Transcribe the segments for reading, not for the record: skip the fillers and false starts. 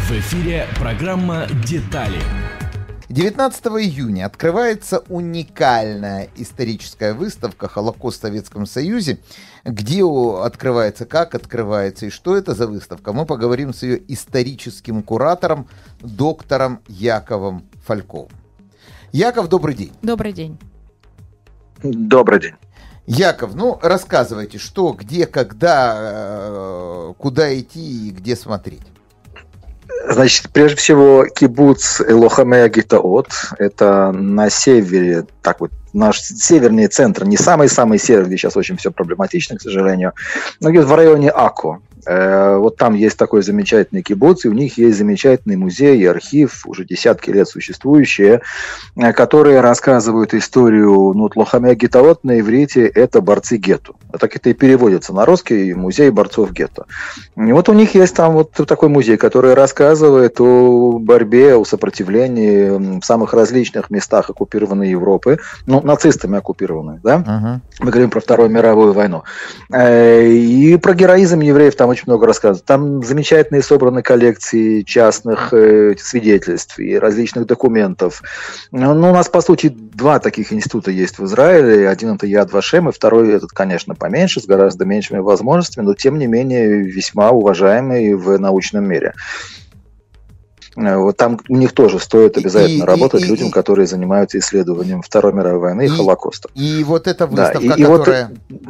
В эфире программа «Детали». 19 июня открывается уникальная историческая выставка «Холокост в Советском Союзе». Где открывается, как открывается и что это за выставка, мы поговорим с ее историческим куратором, доктором Яковом Фальковым. Яков, добрый день. Добрый день. Добрый день. Яков, рассказывайте, что, где, когда, куда идти и где смотреть. Значит, прежде всего, кибуц Лохаме Гитаот, это на севере, наш северный центр, не самый-самый север, где сейчас очень все проблематично, к сожалению, но где-то в районе Ако. Вот там есть такой замечательный кибуц, и у них есть замечательный музей и архив, уже десятки лет существующие, которые рассказывают историю Лохаме Гитаот на иврите, это борцы гетто. Так это и переводится на русский, музей борцов гетто. И вот у них есть там вот такой музей, который рассказывает о борьбе, о сопротивлении в самых различных местах оккупированной Европы, нацистами оккупированной, да? Мы говорим про Вторую мировую войну. И про героизм евреев там очень много рассказывают. Там замечательные собраны коллекции частных свидетельств и различных документов. У нас, по сути, два таких института есть в Израиле. Один это Яд Вашем, и второй этот, конечно, поменьше, с гораздо меньшими возможностями, но тем не менее весьма уважаемый в научном мире. Вот там у них тоже стоит обязательно работать людям, которые занимаются исследованием Второй мировой войны и Холокоста. И вот эта выставка, которая...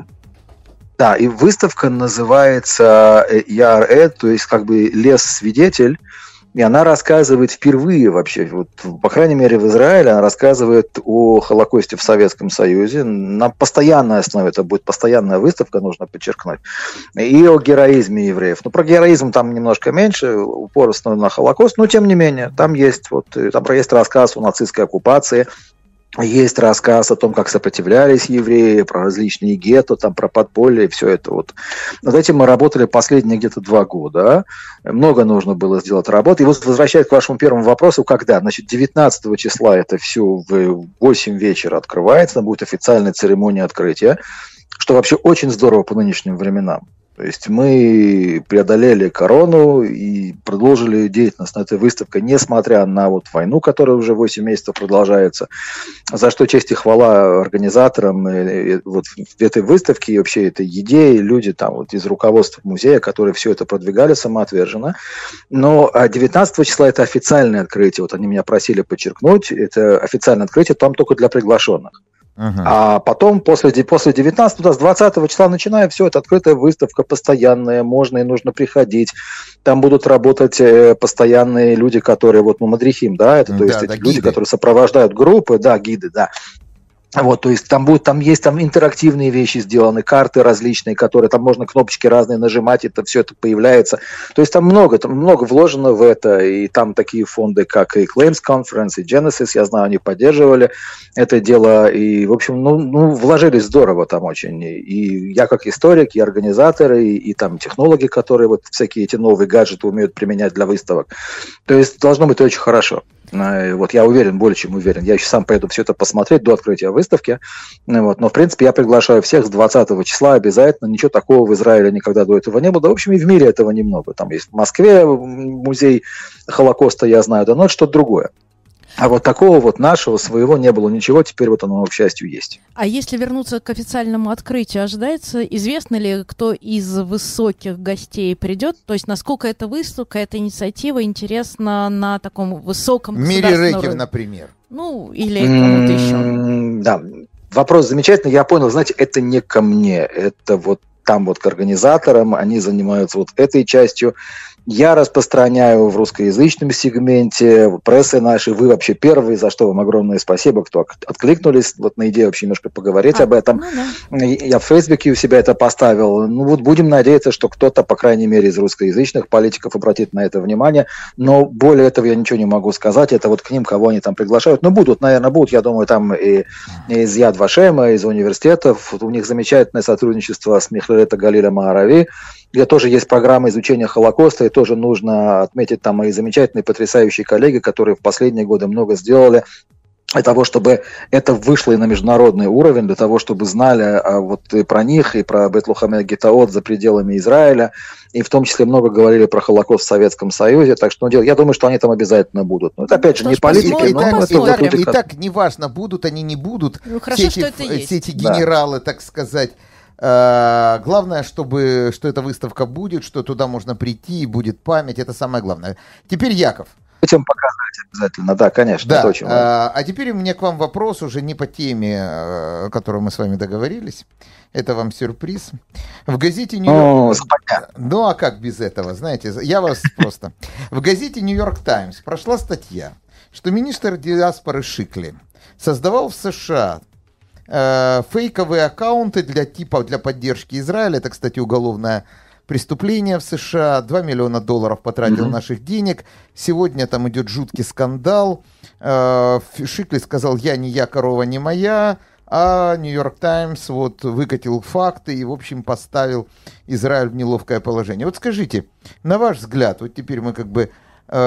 Да, и выставка называется Яр-Эд, то есть лес-свидетель, и она рассказывает впервые вообще, по крайней мере в Израиле, она рассказывает о Холокосте в Советском Союзе на постоянной основе, это будет постоянная выставка, нужно подчеркнуть, и о героизме евреев. Про героизм там немножко меньше, упор основан на Холокост, но тем не менее, там есть рассказ о нацистской оккупации, есть рассказ о том, как сопротивлялись евреи, про различные гетто, про подполье, все это Над этим мы работали последние где-то 2 года. Много нужно было сделать работы. И возвращаясь к вашему первому вопросу, когда? 19 числа это все в 8 вечера открывается, будет официальная церемония открытия, что вообще очень здорово по нынешним временам. То есть мы преодолели корону и продолжили деятельность на этой выставке, несмотря на войну, которая уже 8 месяцев продолжается, за что честь и хвала организаторам этой выставки и вообще этой идеи, люди из руководства музея, которые все это продвигали самоотверженно. Но 19 числа это официальное открытие, они меня просили подчеркнуть, это официальное открытие, там только для приглашенных. А потом, после 19, с 20 числа начиная, все, это открытая выставка постоянная, можно и нужно приходить. Там будут работать постоянные люди, которые, мадрихим, да, это, то есть эти люди, которые сопровождают группы, да, гиды, да. То есть там есть интерактивные вещи сделаны, карты различные, которые там можно кнопочки разные нажимать, все это появляется. То есть там много вложено в это, и там такие фонды, как и Claims Conference, и Genesis, я знаю, они поддерживали это дело, и, в общем, вложились здорово там очень. И я как историк, и организаторы, и там технологи, которые всякие эти новые гаджеты умеют применять для выставок. То есть должно быть очень хорошо. Я уверен, более чем уверен. Я еще сам поеду все это посмотреть до открытия выставки. Но, в принципе, я приглашаю всех с 20 числа обязательно. Ничего такого в Израиле никогда до этого не было. Да, в общем, и в мире этого немного. Там есть в Москве музей Холокоста, я знаю, но это что-то другое. А такого нашего, своего не было ничего, теперь оно, к счастью, есть. А если вернуться к официальному открытию, ожидается, известно ли, кто из высоких гостей придет? То есть, насколько эта выставка, эта инициатива интересна на таком высоком государственном уровне? Мири Рекев, например. Или кому-то еще. Да, вопрос замечательный, я понял, знаете, это не ко мне, это там к организаторам, они занимаются этой частью. Я распространяю в русскоязычном сегменте, прессы нашей, вы вообще первые, за что вам огромное спасибо, кто откликнулись на идею вообще немножко поговорить об этом. Я в Фейсбуке у себя это поставил. Будем надеяться, что кто-то, по крайней мере, из русскоязычных политиков обратит на это внимание, но более этого я ничего не могу сказать, это к ним, кого они там приглашают. Будут, я думаю, там и из Яд Вашема, из университетов, у них замечательное сотрудничество с Михлелет Галилем Маарави, где тоже есть программа изучения Холокоста, и тоже нужно отметить там мои замечательные, потрясающие коллеги, которые в последние годы много сделали для того, чтобы это вышло и на международный уровень, для того, чтобы знали вот и про них, и про Бейт-Лохаме Гетаот за пределами Израиля, и в том числе много говорили про Холокост в Советском Союзе, так что я думаю, что они там обязательно будут. Но это, опять же, не политика, но это... И так неважно, будут они, не будут, хорошо, все эти генералы, так сказать. Главное, что эта выставка будет, что туда можно прийти, и будет память, это самое главное. Теперь Яков. Этим показывать обязательно, да, конечно, да. Это очень важно. А теперь у меня к вам вопрос уже не по теме, о которой мы с вами договорились. Это вам сюрприз. В газете «Нью-Йорк...» Ну, а как без этого, знаете, я вас просто... В газете «Нью-Йорк Таймс» прошла статья, что министр диаспоры Шикли создавал в США фейковые аккаунты для поддержки Израиля. Это, кстати, уголовное преступление в США. $2 миллиона потратил наших денег. Сегодня там идет жуткий скандал. Шикли сказал: я не я, корова не моя. А Нью-Йорк Таймс вот выкатил факты и, в общем, поставил Израиль в неловкое положение. Вот скажите, на ваш взгляд, вот теперь мы как бы...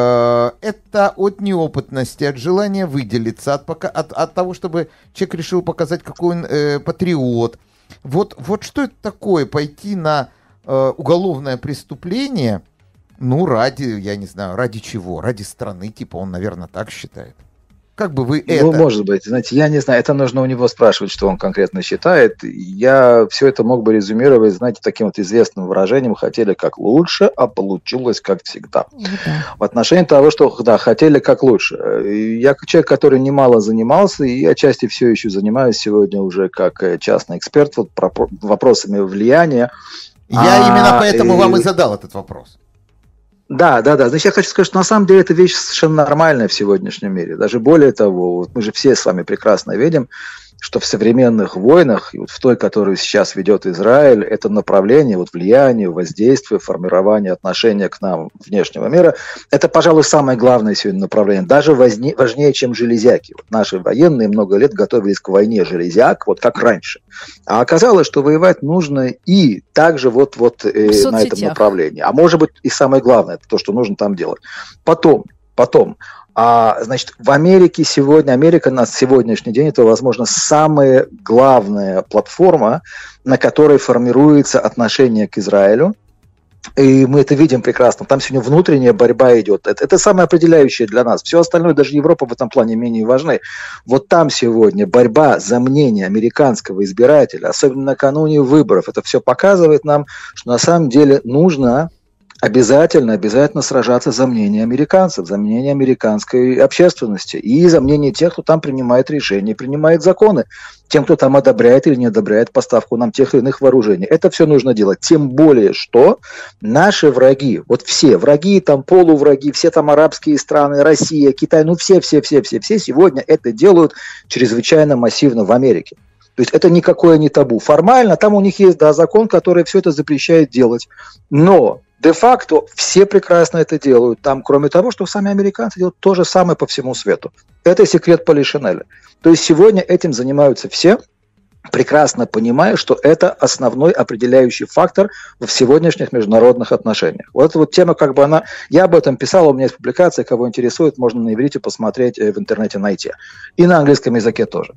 это от неопытности, от желания выделиться, от того, чтобы человек решил показать, какой он патриот. Вот что это такое, пойти на уголовное преступление, ну, ради, я не знаю, ради чего? Ради страны, типа, он, наверное, так считает. Как бы вы это... Ну, может быть, знаете, я не знаю, это нужно у него спрашивать, что он конкретно считает. Я все это мог бы резюмировать, знаете, таким вот известным выражением: хотели как лучше, а получилось как всегда. В отношении того, что, да, хотели как лучше. Я человек, который немало занимался, и отчасти все еще занимаюсь сегодня уже как частный эксперт вот вопросами влияния. Я именно поэтому вам и задал этот вопрос. Да. Значит, я хочу сказать, что на самом деле это вещь совершенно нормальная в сегодняшнем мире. Даже более того, вот мы же все с вами прекрасно видим, что в современных войнах, и вот в той, которую сейчас ведет Израиль, это направление вот, влияния, воздействия, формирования отношения к нам внешнего мира, это, пожалуй, самое главное сегодня направление, даже важнее, чем железяки. Вот наши военные много лет готовились к войне железяк, вот как раньше. А оказалось, что воевать нужно и также вот на этом направлении. А может быть и самое главное, это то, что нужно там делать. Потом. Значит, в Америке сегодня, Америка на сегодняшний день, это, возможно, самая главная платформа, на которой формируется отношение к Израилю. И мы это видим прекрасно. Там сегодня внутренняя борьба идет. Это самое определяющее для нас. Все остальное, даже Европа в этом плане менее важны. Вот там сегодня борьба за мнение американского избирателя, особенно накануне выборов, это все показывает нам, что на самом деле нужно... Обязательно сражаться за мнение американцев, за мнение американской общественности и за мнение тех, кто там принимает решения, принимает законы, тем, кто там одобряет или не одобряет поставку нам тех или иных вооружений. Это все нужно делать. Тем более, что наши враги, вот все враги, там полувраги, все там арабские страны, Россия, Китай, ну все сегодня это делают чрезвычайно массивно в Америке. То есть это никакое не табу. Формально там у них есть, да, закон, который все это запрещает делать. Но де-факто все прекрасно это делают. Там, кроме того, что сами американцы делают то же самое по всему свету. Это секрет Полишинеля. То есть сегодня этим занимаются все, прекрасно понимая, что это основной определяющий фактор в сегодняшних международных отношениях. Вот эта вот тема, как бы она... Я об этом писал, у меня есть публикация, кого интересует, можно на иврите посмотреть, в интернете найти. И на английском языке тоже.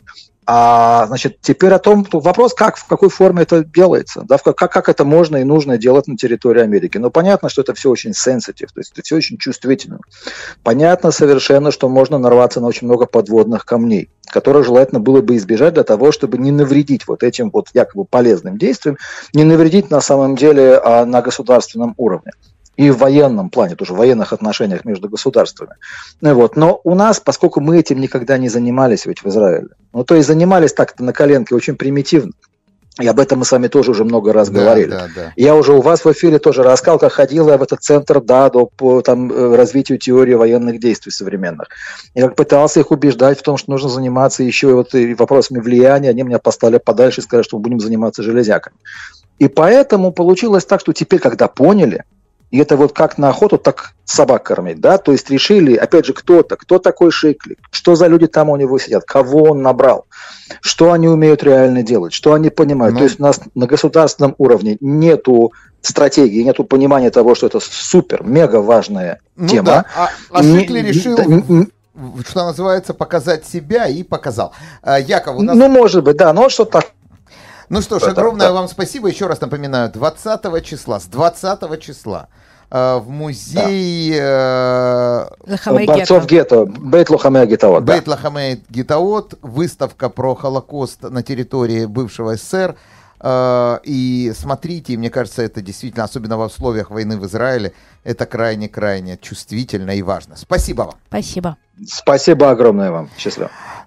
Значит, теперь о том, вопрос, в какой форме это делается, да, как это можно и нужно делать на территории Америки. Но понятно, что это все очень sensitive, то есть это все очень чувствительно. Понятно совершенно, что можно нарваться на очень много подводных камней, которые желательно было бы избежать для того, чтобы не навредить вот этим вот якобы полезным действиям, не навредить на самом деле на государственном уровне. И в военном плане, тоже в военных отношениях между государствами. Вот. Но у нас, поскольку мы этим никогда не занимались ведь в Израиле, то есть занимались так-то на коленке очень примитивно, и об этом мы с вами тоже уже много раз говорили. Да. Я уже у вас в эфире тоже рассказал, как ходил я в этот центр ДАДО по развитию теории военных действий современных. Я пытался их убеждать в том, что нужно заниматься еще и вопросами влияния. Они меня поставили подальше и сказали, что мы будем заниматься железяками. И поэтому получилось так, что теперь, когда поняли, и это вот как на охоту, так собак кормить, да, то есть решили, опять же, кто такой Шикли, что за люди там у него сидят, кого он набрал, что они умеют реально делать, что они понимают. То есть у нас на государственном уровне нету стратегии, нету понимания того, что это супер, мега важная тема. Да. А Шикли решил... что называется, показать себя и показал. Яков, у нас... Ну, может быть, да, но что-то так. Ну что ж, огромное вам спасибо. Еще раз напоминаю, 20 числа, с 20 числа в музее борцов гетто, Бейт Лохамей Гетаот. Бейт Лохамей Гетаот, выставка про Холокост на территории бывшего СССР. И смотрите, мне кажется, это действительно, особенно в условиях войны в Израиле, это крайне-крайне чувствительно и важно. Спасибо вам. Спасибо. Спасибо огромное вам. Счастливо.